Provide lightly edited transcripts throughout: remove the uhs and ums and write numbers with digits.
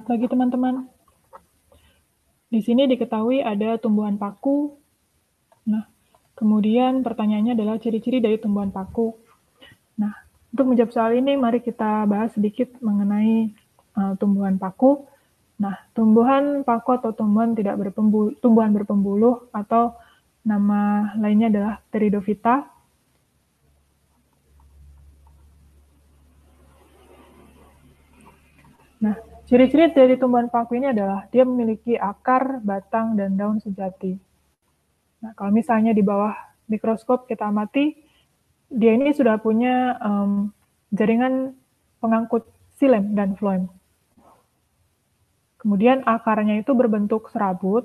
pagi teman-teman. Di sini diketahui ada tumbuhan paku. Nah, kemudian pertanyaannya adalah ciri-ciri dari tumbuhan paku. Nah, untuk menjawab soal ini, mari kita bahas sedikit mengenai tumbuhan paku. Nah, tumbuhan paku atau tumbuhan berpembuluh atau nama lainnya adalah Pteridophyta. Nah, ciri-ciri dari tumbuhan paku ini adalah dia memiliki akar, batang, dan daun sejati. Nah, kalau misalnya di bawah mikroskop kita amati, dia ini sudah punya jaringan pengangkut xilem dan floem. Kemudian akarnya itu berbentuk serabut.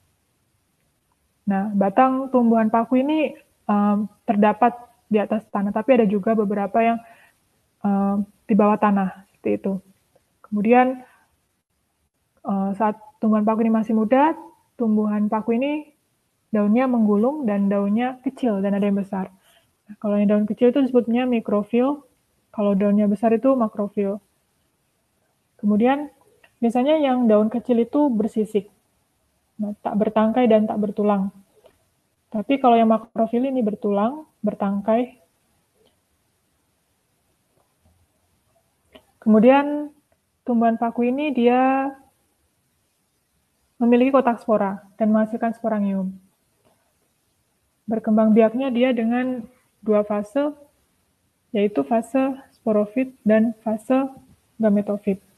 Nah, batang tumbuhan paku ini terdapat di atas tanah, tapi ada juga beberapa yang di bawah tanah, seperti itu. Kemudian saat tumbuhan paku ini masih muda, tumbuhan paku ini daunnya menggulung dan daunnya kecil dan ada yang besar. Nah, kalau yang daun kecil itu disebutnya mikrofil, kalau daunnya besar itu makrofil. Kemudian biasanya yang daun kecil itu bersisik, nah, tak bertangkai dan tak bertulang. Tapi kalau yang makrofil ini bertulang, bertangkai. Kemudian tumbuhan paku ini dia memiliki kotak spora dan menghasilkan sporangium. Berkembang biaknya dia dengan 2 fase, yaitu fase sporofit dan fase gametofit.